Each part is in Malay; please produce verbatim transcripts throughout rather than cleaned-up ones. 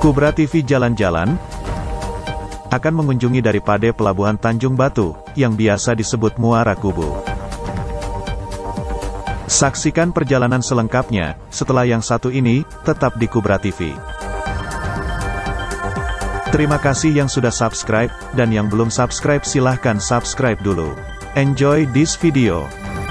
Kubra T V jalan-jalan akan mengunjungi daripada Pelabuhan Tanjung Batu, yang biasa disebut Muara Kubu. Saksikan perjalanan selengkapnya, setelah yang satu ini, tetap di Kubra T V. Terima kasih yang sudah subscribe, dan yang belum subscribe silahkan subscribe dulu. Enjoy this video.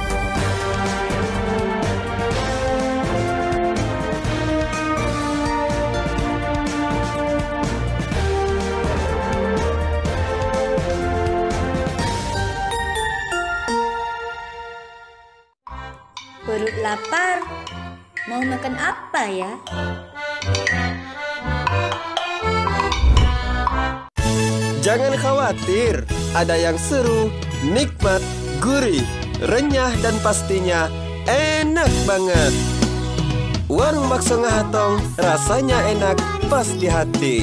Perut lapar, mau makan apa ya? Jangan khawatir, ada yang seru, nikmat, gurih, renyah dan pastinya enak banget. Warung Bakso Ngahatong, rasanya enak, pas di hati.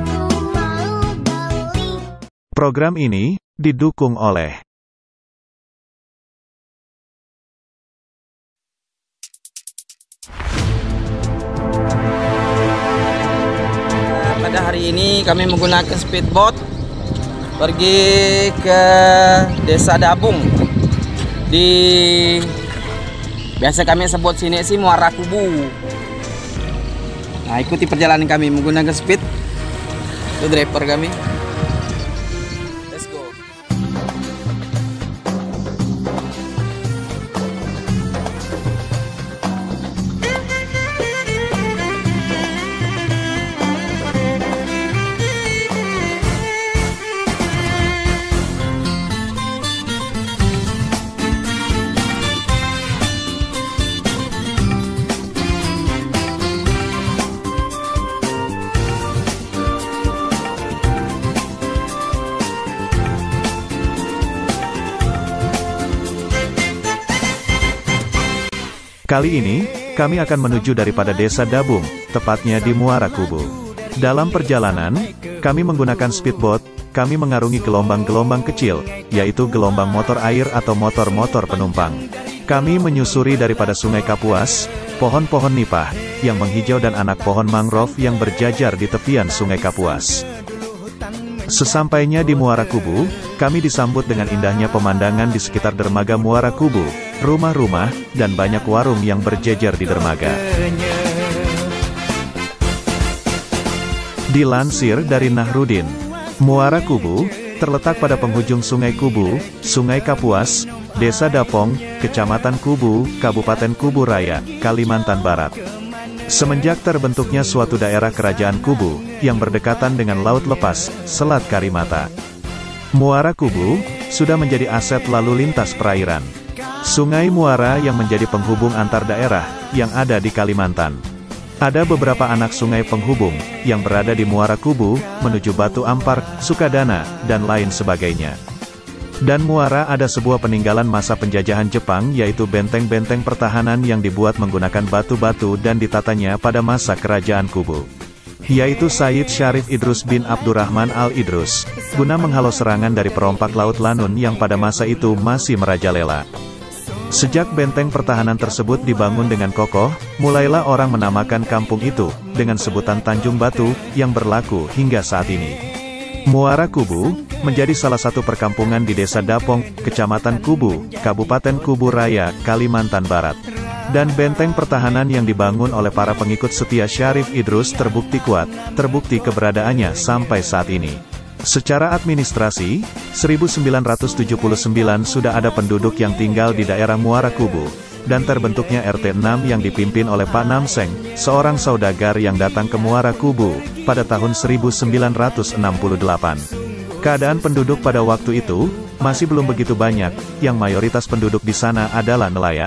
Program ini didukung oleh Pada hari ini kami menggunakan speedboat pergi ke Desa Dabung. Di biasa kami sebut sini sih Muara Kubu. Nah, ikuti perjalanan kami menggunakan speed. Itu driver kami. Let's go. Kali ini, kami akan menuju daripada Desa Dabung, tepatnya di Muara Kubu. Dalam perjalanan, kami menggunakan speedboat, kami mengarungi gelombang-gelombang kecil, yaitu gelombang motor air atau motor-motor penumpang. Kami menyusuri daripada Sungai Kapuas, pohon-pohon nipah, yang menghijau dan anak pohon mangrove yang berjajar di tepian Sungai Kapuas. Sesampainya di Muara Kubu, kami disambut dengan indahnya pemandangan di sekitar dermaga Muara Kubu, rumah-rumah, dan banyak warung yang berjejer di dermaga. Dilansir dari Nahrudin, Muara Kubu terletak pada penghujung Sungai Kubu, Sungai Kapuas, Desa Dapong, Kecamatan Kubu, Kabupaten Kubu Raya, Kalimantan Barat. Semenjak terbentuknya suatu daerah kerajaan Kubu, yang berdekatan dengan Laut Lepas, Selat Karimata, Muara Kubu sudah menjadi aset lalu lintas perairan. Sungai Muara yang menjadi penghubung antar daerah, yang ada di Kalimantan. Ada beberapa anak sungai penghubung, yang berada di Muara Kubu, menuju Batu Ampar, Sukadana, dan lain sebagainya. Dan Muara ada sebuah peninggalan masa penjajahan Jepang yaitu benteng-benteng pertahanan yang dibuat menggunakan batu-batu dan ditatanya pada masa kerajaan Kubu, yaitu Sayyid Syarif Idrus bin Abdurrahman Al-Idrus, guna menghalau serangan dari perompak Laut Lanun yang pada masa itu masih merajalela. Sejak benteng pertahanan tersebut dibangun dengan kokoh, mulailah orang menamakan kampung itu dengan sebutan Tanjung Batu, yang berlaku hingga saat ini. Muara Kubu menjadi salah satu perkampungan di Desa Dapong, Kecamatan Kubu, Kabupaten Kubu Raya, Kalimantan Barat. Dan benteng pertahanan yang dibangun oleh para pengikut setia Syarif Idrus terbukti kuat, terbukti keberadaannya sampai saat ini. Secara administrasi, seribu sembilan ratus tujuh puluh sembilan sudah ada penduduk yang tinggal di daerah Muara Kubu, dan terbentuknya R T enam yang dipimpin oleh Pak Namseng, seorang saudagar yang datang ke Muara Kubu, pada tahun seribu sembilan ratus enam puluh delapan. Keadaan penduduk pada waktu itu, masih belum begitu banyak, yang mayoritas penduduk di sana adalah nelayan.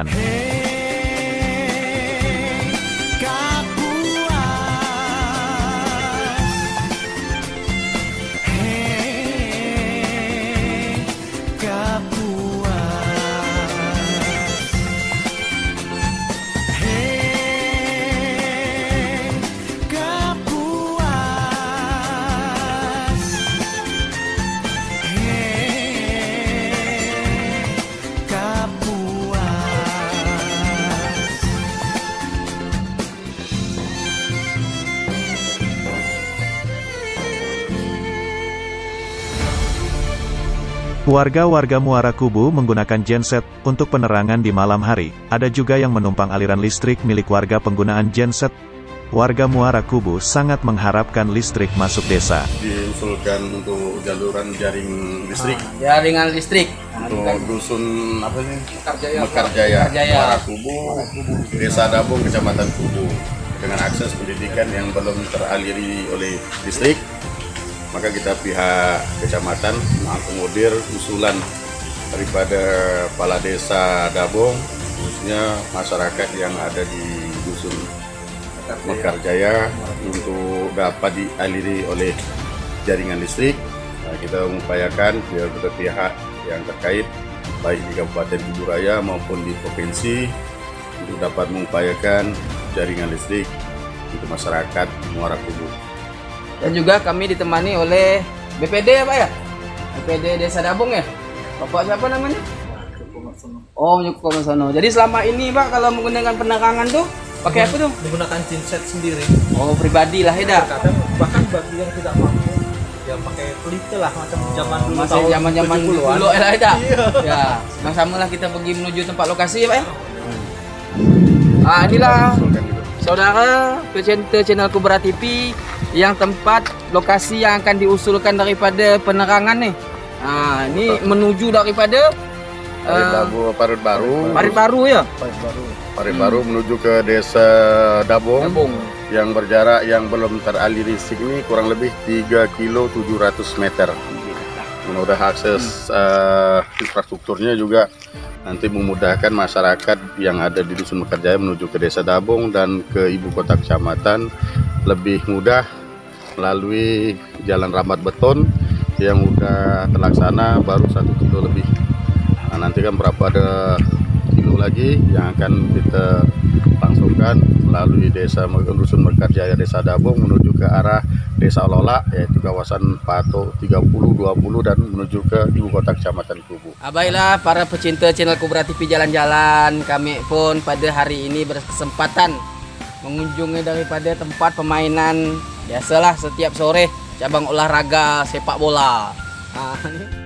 Warga-warga Muara Kubu menggunakan genset untuk penerangan di malam hari. Ada juga yang menumpang aliran listrik milik warga penggunaan genset. Warga Muara Kubu sangat mengharapkan listrik masuk desa. Diusulkan untuk jaluran jaring listrik. Ah, jaringan listrik. Untuk dusun apa sih? Mekarjaya. Mekarjaya, Mekarjaya. Muara Kubu, Desa Dabong, Kecamatan Kubu. Dengan akses pendidikan yang belum teraliri oleh listrik, maka kita pihak kecamatan mengakomodir usulan daripada kepala desa Dabong, khususnya masyarakat yang ada di dusun Mekarjaya untuk dapat dialiri oleh jaringan listrik. Nah, kita mengupayakan beberapa pihak yang terkait baik di Kabupaten Kubu Raya maupun di provinsi untuk dapat mengupayakan jaringan listrik untuk masyarakat Muara Kubu. Dan juga kami ditemani oleh B P D ya Pak ya? B P D Desa Dabong ya? Bapak siapa namanya? Oh, Nyuko Masono. Jadi selama ini Pak kalau menggunakan penerangan tuh pakai apa tuh? Menggunakan genset sendiri. Oh, pribadi lah ya. Kadang bahkan bagi yang tidak mampu ya pakai pelite lah macam zaman dulu. Masih zaman-zaman dulu ya lah ya. Ya, sama-sama lah kita pergi menuju tempat lokasi ya Pak ya. Ah, inilah saudara pecinta channel Kubra T V yang tempat lokasi yang akan diusulkan daripada penerangan nih. Nah, ini menuju daripada uh, Parit Baru. Parit Baru ya. Parit Baru. Parit Baru menuju ke Desa Dabong, Dabong yang berjarak yang belum teraliri listrik ini kurang lebih tiga kilo tujuh ratus meter. Mudah akses uh, infrastrukturnya juga nanti memudahkan masyarakat yang ada di Dusun Mekarjaya menuju ke Desa Dabong dan ke ibu kota kecamatan lebih mudah melalui jalan rambat beton yang udah terlaksana baru satu kilo lebih. Nah, nanti kan berapa ada kilo lagi yang akan kita langsungkan melalui Desa Dusun Mekarjaya Desa Dabong menuju ke arah Desa Lola, yaitu kawasan Pato tiga puluh dua puluh dan menuju ke ibu kota kecamatan Kubu. Ah, baiklah para pecinta channel Kubra T V jalan-jalan, kami pun pada hari ini berkesempatan mengunjungi daripada tempat permainan biasalah setiap sore cabang olahraga sepak bola. Nah, ini.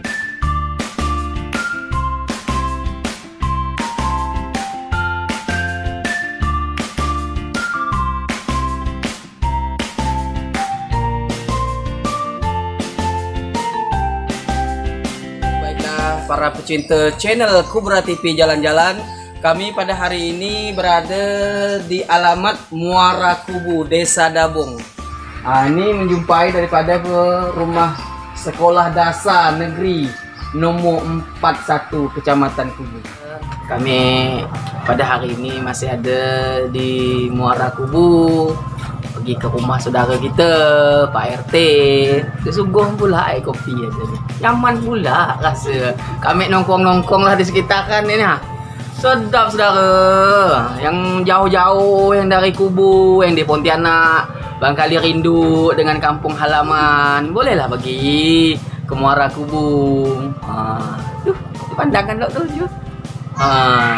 Para pecinta channel Kubra T V jalan-jalan, kami pada hari ini berada di alamat Muara Kubu, Desa Dabong. Nah, ini menjumpai daripada ke rumah sekolah dasar negeri nomor empat puluh satu Kecamatan Kubu. Kami pada hari ini masih ada di Muara Kubu, pergi ke rumah saudara kita Pak R T. Sesungguh pula air kopi aja ni. Nyaman pula rasa. Kami nongkrong-nongkrong lah di sekitaran ni ha. Sedap saudara. Yang jauh-jauh yang dari Kubu, yang di Pontianak, barangkali rindu dengan kampung halaman, bolehlah pergi ke Muara Kubu. Ha, tuh, pandangan tu tu. Ha.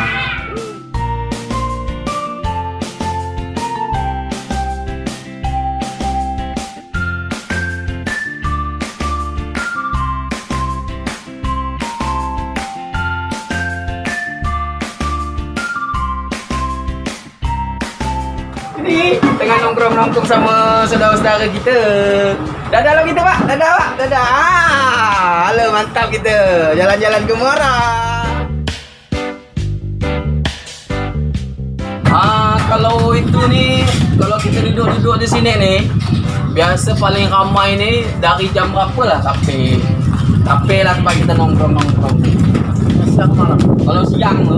Ini tengah nongkrong-nongkrong sama saudara-saudara kita. Dadah lo kita Pak, dadah Pak, dadah. Ah, halo mantap kita. Jalan-jalan ke Muara. Ah, kalau itu nih, kalau kita duduk-duduk di sini nih, biasa paling ramai nih dari jam berapa lah tapi tapi lah tempat kita nongkrong-nongkrong. Siang malam. Kalau siang lo.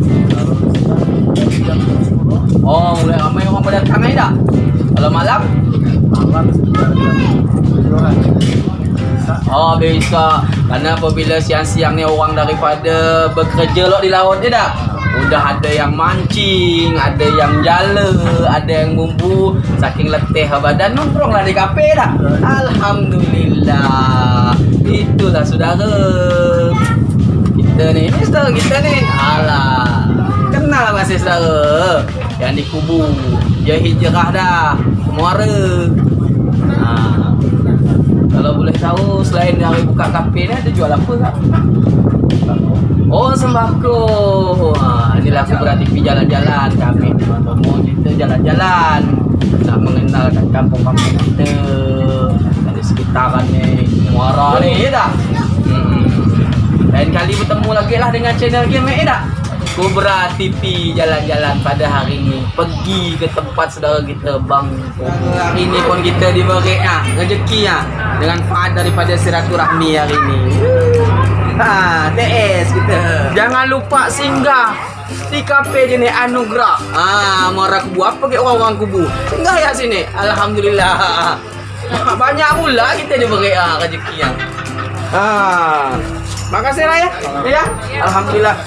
Oh, mulai ramai orang berdatang aja dah. Kalau malam? Malam sekitar jam tujuh-an. Oh, bisa. Karena apabila siang-siang ni orang daripada bekerja lo di laut je dah. Udah ada yang mancing, ada yang jala, ada yang bumbu. Saking letih badan nongkrong lah di kafe dah. Alhamdulillah. Itulah saudara. Kita ni, ini saudara kita ni. Alah. Kenal masih saudara yang di Kubu, dia hijrah dah ke Muara. Ha. Kalau boleh tahu selain dari buka kafe ni ada jual apa tak? Oh, sembako. Ha, inilah Kubra T V jalan-jalan kami. Mau kita jalan-jalan nak mengenalkan kampung-kampung kita dari sekitaran ni, Muara ni, ya tak? Hmm. Lain kali bertemu lagi lah dengan channel game ni, ya tak? Kubra T V jalan-jalan pada hari ini pergi ke tempat saudara kita Bang. Hari ini pun kita diberi ah rezeki ah dengan faedah daripada silaturahmi hari ini. Ha, T S kita. Jangan lupa singgah di kafe jenis Anugerah. Ah, Muara Kubu. Apa ke orang-orang Kubu? Singgah ya sini. Alhamdulillah. Banyak pula kita diberi ah rezeki ah. Ah. Makasih lah ya. Ya. Alhamdulillah.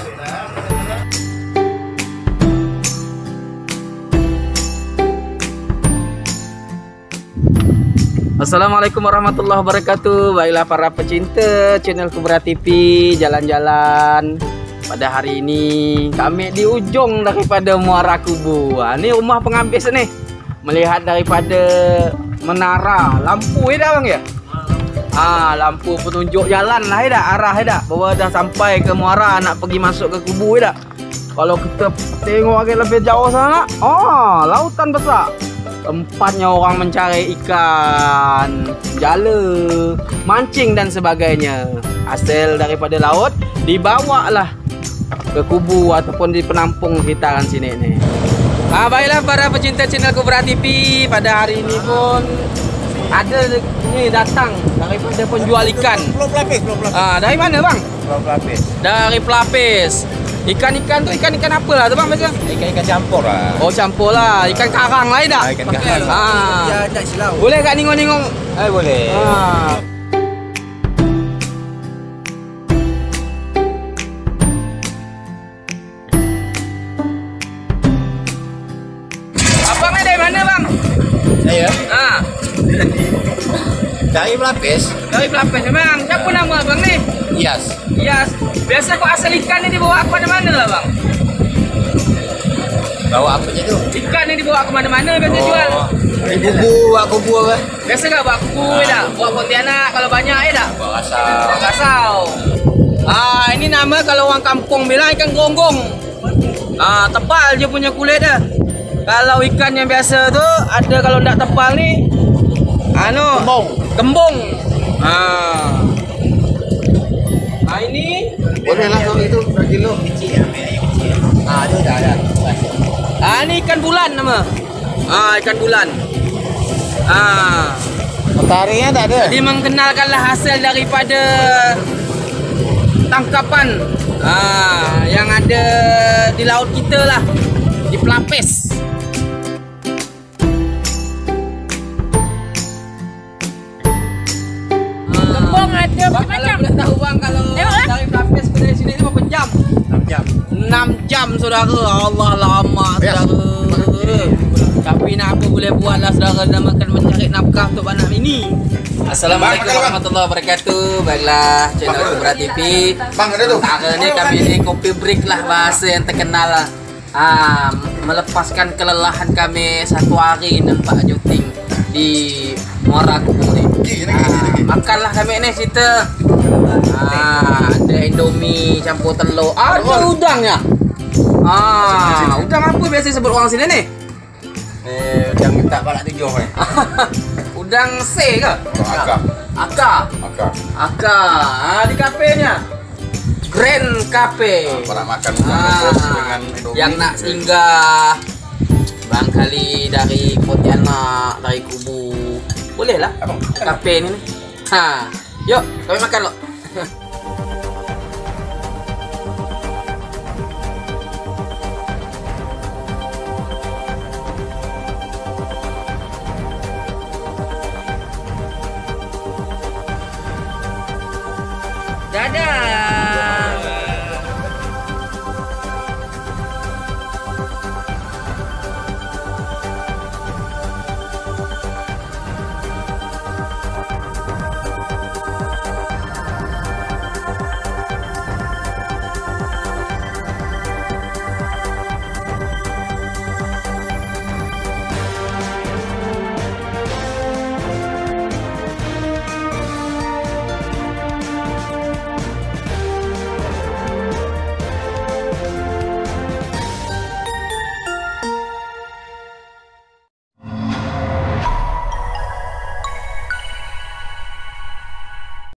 Assalamualaikum warahmatullahi wabarakatuh. Baiklah para pecinta channel Kubra T V jalan-jalan. Pada hari ini kami di ujung daripada Muara Kubu. Ha, ini rumah pengambis nih. Melihat daripada menara lampu ya dah bang ya. Ah, lampu penunjuk jalan lah ya dah, arah ya dah. Bahawa dah sampai ke Muara nak pergi masuk ke Kubu ya dah. Kalau kita tengok lagi lebih jauh sana, oh, lautan besar. Tempatnya orang mencari ikan, jala, mancing dan sebagainya. Hasil daripada laut dibawalah ke Kubu ataupun di penampung sekitaran sini nih. Ah, baiklah para pecinta channel Kubra T V, pada hari ini pun ada ni datang daripada penjual ikan. Pulau Pelapis, Pulau Pelapis. Ah, dari mana bang? Pulau Pelapis. Dari Pelapis. Ikan-ikan tu ikan-ikan apa lah tu bang biasa? Ikan-ikan campur lah. Oh, campur lah. Ikan karang lah ya tak? Ah, ikan karang. Ah. Ya, tak silau. Boleh kat ningong-ningong? Eh, boleh. Ah. Abang ni dari mana bang? Saya Ah. dari Pelapis. Dari Pelapis memang. Siapa nama abang ni? Yes. Yes. Biasa kau asal ikan ni dibawa ke mana-mana lah bang? Bawa apa je tu? Ikan ni dibawa ke mana-mana biasa jual. Di bubu, buat kubu apa? Biasa tak bawa kuku ya tak? Bawa Pontianak kalau banyak ya tak? Bawa asal. Bawa kasau. Ah, ini nama kalau orang kampung bilang ikan gonggong. Ah, tebal je punya kulit dia. Kalau ikan yang biasa tu ada kalau tak tebal ni anu Kembung. Kembung. Ah. Ah ini Boleh lah kalau itu per kilo. Kecil ah, itu dah ada. ah ini ikan bulan nama. Ah, ikan bulan. Ah. Mataharinya tak ada. Jadi mengenalkanlah hasil daripada tangkapan ah, yang ada di laut kita lah, di Pelapis. Kembung ada Bang, berapa kalau jam? boleh tahu bang, kalau Tengoklah. dari Pelapis ke dari sini itu berapa jam? enam jam. enam jam saudara. Allah lama Yes. saudara. Tapi nak apa boleh buat lah saudara, namakan mencari nafkah untuk anak ini. Assalamualaikum warahmatullahi wabarakatuh. Baiklah channel Kubra T V. Bang, ada tu. Sementara ni kami ni kopi break lah bahasa yang terkenal lah. Ah, melepaskan kelelahan kami satu hari nampak syuting di Muara Kubu ni. Ah, makanlah kami ni cerita. Ah, ada Indomie campur telur. Ada udangnya. Ah, udang apa biasa sebut orang sini ni? Eh, yang minta balak tujuh ni. Udang C ke? Akar. Akar. Akar. Akar. Ah, di kafenya. Grand Cafe. Pernah makan Ah, dengan Indomie. yang nak singgah barangkali dari Pontianak, dari Kubu, boleh lah Abang, kafe ni. Ha, yuk kami makan loh.